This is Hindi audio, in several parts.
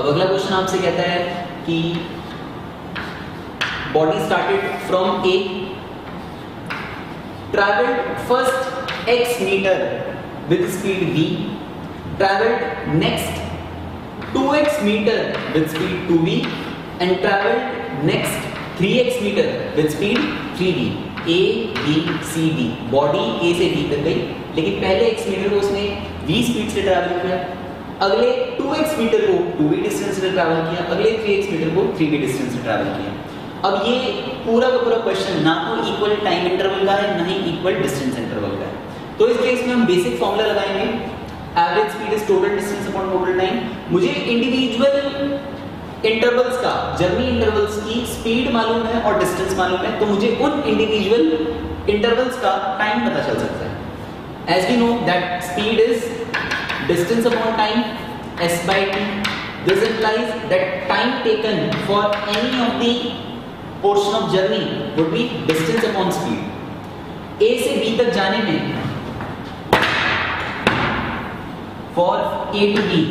अब अगला क्वेश्चन आपसे कहता है कि body started from A, travelled first x metre with speed v, travelled next 2x metre with speed 2v and travelled next 3x metre with speed 3v। a b c d, body a से b तक गई, लेकिन पहले x मीटर को उसने v स्पीड से ट्रैवल किया, अगले 2x मीटर को 2v डिस्टेंस से ट्रैवल किया, अगले 3x मीटर को 3v डिस्टेंस से ट्रैवल किया। अब ये पूरा का पूरा क्वेश्चन ना तो इक्वल टाइम इंटरवल का है ना ही इक्वल डिस्टेंस इंटरवल का है। तो इस केस में हम बेसिक फॉर्मूला लगाएंगे, average speed is total distance upon total time. मुझे इंडिविजुअल इंटरवल्स का, जर्नी इंटरवल्स की स्पीड मालूम है और डिस्टेंस मालूम है, तो मुझे उन इंडिविजुअल इंटरवल्स का टाइम पता चल सकता है। As we know that speed is distance upon time s by t. This implies that time taken for any of the portion of journey would be distance upon speed. A से B तक जाने में for A to B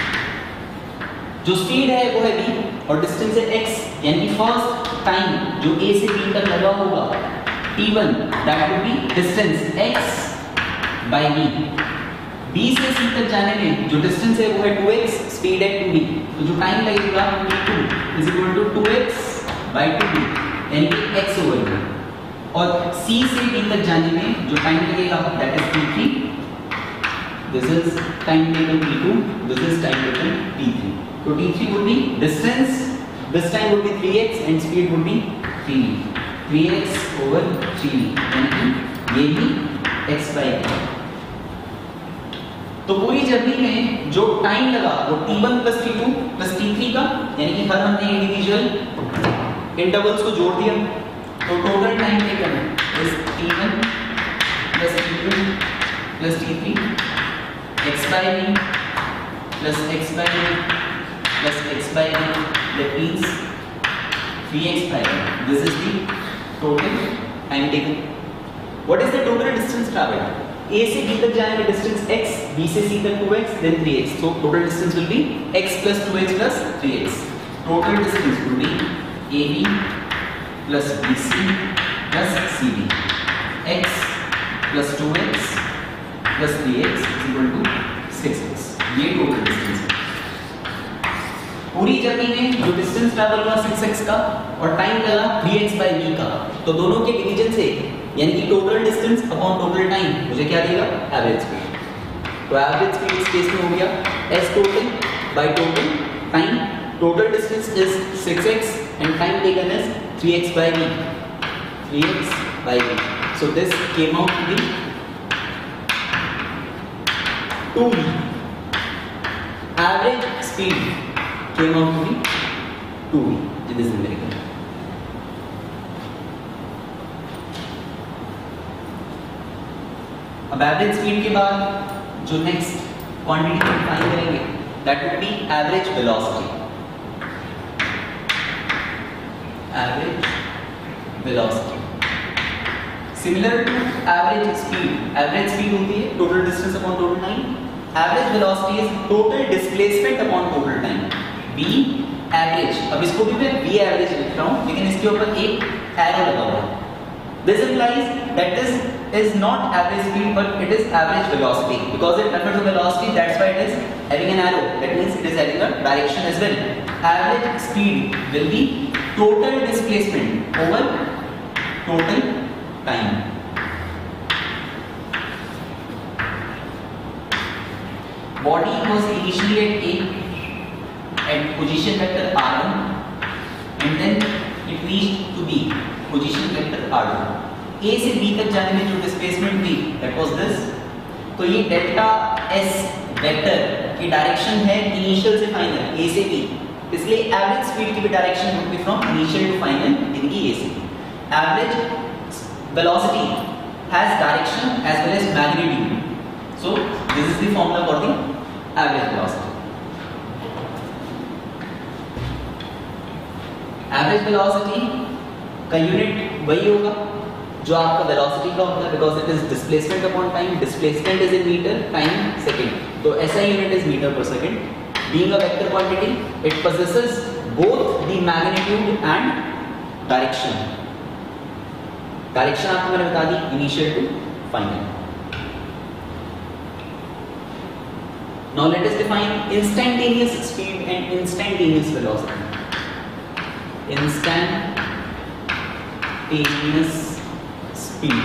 जो स्पीड है वो है v और डिस्टेंस है x, यानी फर्स्ट टाइम जो A से B तक लगा होगा t1, that would be distance x by v। B से C तक जाने में जो डिस्टेंस है वो है 2x, स्पीड है 2v, तो जो टाइम लगेगा t2 is equal to 2x by 2v, यानी कि x ओवर v। और C से B तक जाने में जो टाइम लगेगा that is t3, this is time taken t2, this is time taken t3। तो t3 would be distance, this time would be 3x and speed would be 3v, 3x over 3v, यानी कि ये भी x by v। तो पूरी जर्नी में जो टाइम लगा वो t1 plus t2 plus t3 का, यानी कि हर हमने इंडिविजुअल इंटरवल्स को जोड़ दिया, तो total time taken is t1 plus t2 plus t3 x by v plus x by v plus x by v, that means 3x by v। This is the total time taken. What is the total distance traveled? A से B तक जाने में डिस्टेंस x, B से C तक 2x, then 3x. So total distance will be x plus 2x plus 3x. Total distance will be AB plus BC plus CD. X plus 2x plus 3x is equal to 6x. ये total distance है। पूरी जर्नी में जो डिस्टेंस ट्रैवल हुआ 6x का और टाइम लगा 3x by v का, तो दोनों के डिवीजन से यानी कि total distance upon total time मुझे क्या देगा? Average speed. तो एवरेज स्पीड इस केस में हो गया s total by total time. Total distance is 6x and time taken is 3x by v, 3x by v। So this came out to be 2v। Average speed came out to be 2v। This is numerical. अब एवरेज स्पीड के बाद जो नेक्स्ट क्वांटिटी को डिफाइन करेंगे that would be average velocity. Average velocity similar to average speed होती है total distance upon total time. Average velocity is total displacement upon total time. v average, अब इसको भी मैं v एवरेज लिख रहा हूं, लेकिन इसके ऊपर एक एरो लगा हुआ है। This implies that this is not average speed but it is average velocity, because it refers to velocity, that's why it is having an arrow, that means it is having a direction as well. Average speed will be total displacement over total time. Body was initially at A at position vector r1 and then it reached to B position vector r2। A से B तक जाने में जो डिस्प्लेसमेंट थी दैट वाज दिस। तो ये डेल्टा s वेक्टर की डायरेक्शन है इनिशियल से फाइनल A से B, इसलिए एवरेज स्पीड की भी direction would be from initial to final in की A से B। Average velocity has direction as well as magnitude. So this is the formula for the average velocity. Average velocity का यूनिट वही होगा जो आपका वेलोसिटी का होता है, because it is displacement upon time. Displacement is in metre, time second, तो ऐसा unit is metre per second. being a vector quantity, it possesses both the magnitude and direction. Direction आपको मैंने बता दी, initial to final. Now let us define instantaneous speed and instantaneous velocity. Instantaneous speed.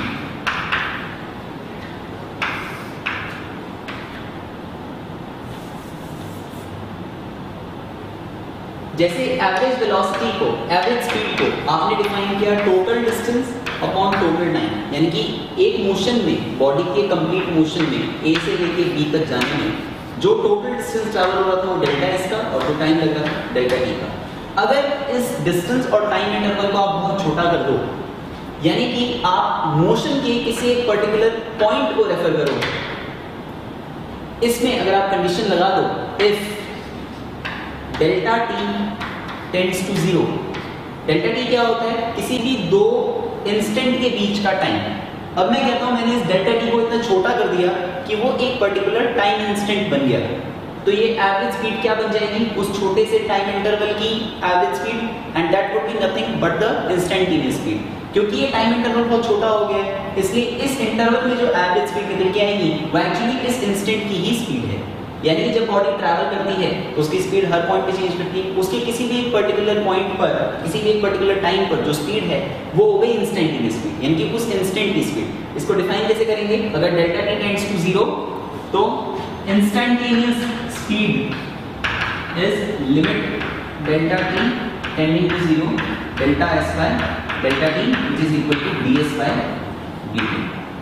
जैसे एवरेज वेलोसिटी को, एवरेज स्पीड को आपने डिफाइन किया total distance upon total time, यानी कि एक मोशन में, बॉडी के कंप्लीट मोशन में ए से लेके बी तक जाने में जो टोटल डिस्टेंस ट्रैवल हो रहा था वो डेल्टा एस का, और जो टाइम लग रहा था डेल्टा टी का। अगर इस डिस्टेंस और टाइम इंटरवल को आप बहुत छोटा कर दो, यानी कि आप मोशन के किसी एक पर्टिकुलर पॉइंट को रेफर करो, इसमें अगर आप कंडीशन लगा दो if delta T tends to zero. Delta T क्या होता है? किसी भी दो इंस्टेंट के बीच का टाइम। अब मैं कहता हूं मैंने इस डेल्टा टी को इतना छोटा कर दिया कि वो एक पर्टिकुलर टाइम इंस्टेंट बन गया, तो ये एवरेज स्पीड क्या बन जाएगी? उस छोटे से टाइम इंटरवल की average speed, and that would be nothing but the instantaneous speed. क्योंकि ये टाइम इंटरवल बहुत छोटा हो गया है, इसलिए इस इंटरवल में जो एवरेज स्पीड निकल के आएगी वो एक्चुअली इस इंस्टेंट की ही स्पीड है। यानी कि जब बॉडी ट्रैवल करती है तो उसकी स्पीड हर पॉइंट पे चेंज करती है, उसके किसी भी एक पर्टिकुलर पॉइंट पर, किसी भी एक पर्टिकुलर टाइम पर जो स्पीड है वो हो गई इंस्टेंटेनियस स्पीड, यानी कि उस इंस्टेंट की स्पीड। इसको डिफाइन कैसे करेंगे? अगर delta T tends to zero तो instantaneous speed is limit delta T tending to zero delta S by delta T which is equal to ds by dt।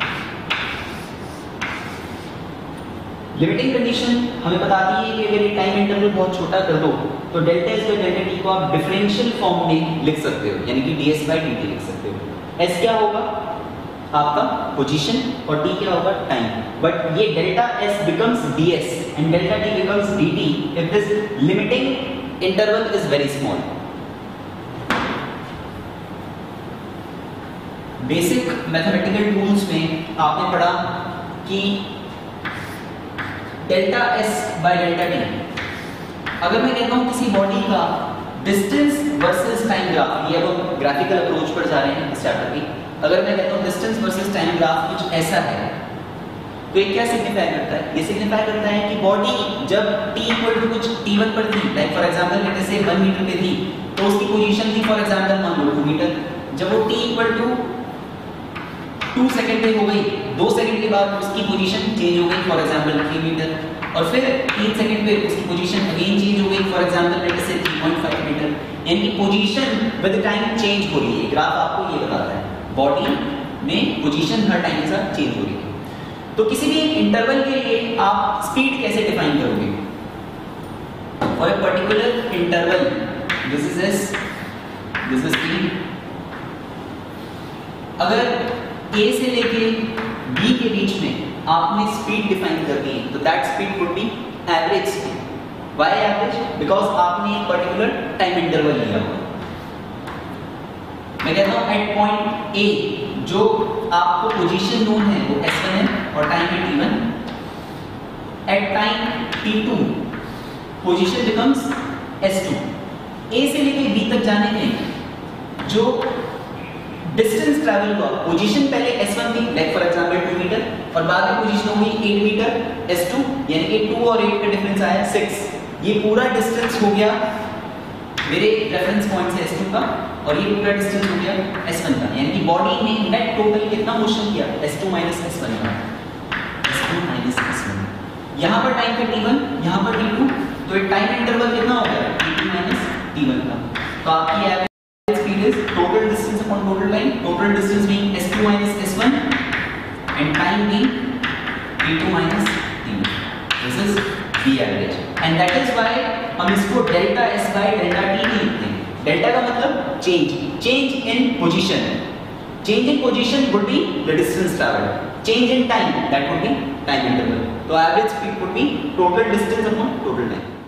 Limiting condition हमें बताती है कि अगर ये टाइम इंटरवल बहुत छोटा कर दो तो delta S by delta T को आप डिफरेंशियल फॉर्म में लिख सकते हो, यानी कि ds बाय dt लिख सकते हो। s क्या होगा? आपका पोजीशन, और t क्या होगा? टाइम। बट ये delta s becomes ds and delta t becomes dt if this limiting interval is very small. Basic mathematical tools में आपने पढ़ा कि delta S by delta T, अगर मैं कहता हूं किसी बॉडी का डिस्टेंस वर्सेस टाइम ग्राफ, ये अब ग्राफिकल अप्रोच पर जा रहे हैं इस चैप्टर की, अगर मैं कहता हूं डिस्टेंस वर्सेस टाइम ग्राफ कुछ ऐसा है, तो ये क्या सिग्निफाई करता है? ये सिग्निफाई करता है कि बॉडी जब t इक्वल टू कुछ t1 पर थी, like for example let us say 1 metre पे थी, तो उसकी पोजीशन थी फॉर एग्जांपल मान लो 2 मीटर। जब वो t इक्वल टू 2 सेकंड पे हो गई, 2 सेकंड के बाद उसकी पोजीशन चेंज हो गई फॉर एग्जांपल 3 मीटर, और फिर 3 सेकंड पे उसकी पोजीशन अगेन चेंज हो गई फॉर एग्जांपल लेट अस से 3.5 मीटर। यानी कि पोजीशन विद टाइम चेंज हो रही है। ग्राफ आपको ये बताता है बॉडी में पोजीशन हर टाइम के साथ चेंज हो रही है। तो किसी भी एक इंटरवल के लिए आप स्पीड कैसे डिफाइन करोगे? For a particular interval this is s, this is t। अगर a से लेके b के बीच में आपने स्पीड डिफाइन कर दी है तो that speed would be average speed. Why average? Because आपने एक पर्टिकुलर टाइम इंटरवल लिया हुआ। मैं कहता हूं एट पॉइंट a जो आपको पोजीशन नोन है वो s1 है और टाइम है t1। At time t2 position becomes s2। a से लेके b तक जाने में जो डिस्टेंस ट्रैवल हुआ, पोजीशन पहले s1 थी लाइक फॉर एग्जांपल 2 मीटर, और बाद में पोजीशन हो गई 8 मीटर s2, यानी कि 2 और 8 का डिफरेंस आया 6। ये पूरा डिस्टेंस हो गया मेरे रेफरेंस पॉइंट से s2 का, और ये पूरा डिस्टेंस हो गया s1 का, यानी कि बॉडी ने नेट टोटल कितना मोशन किया? s2 s1 का, s2 s1। यहां पर टाइम था t1, यहां पर t2, तो ये टाइम इंटरवल कितना हो गया? t2 t1 का। तो आपकी average speed is total distance upon total time, total distance being s2 s1 and time being t2 t1। This is the average, and that is why हम इसको delta s by delta t लिखते हैं। डेल्टा का मतलब change in position. Change in position would be the distance travelled, change in time that would be time interval. तो average speed would be total distance upon total time.